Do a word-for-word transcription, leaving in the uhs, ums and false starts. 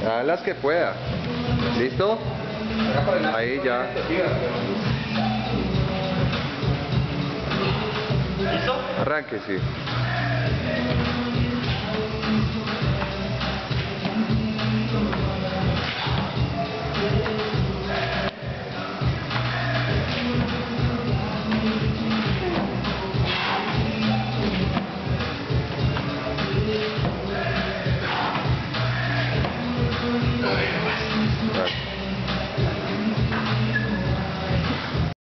A las que pueda. ¿Listo? Ahí ya. ¿Listo? Arranque, sí.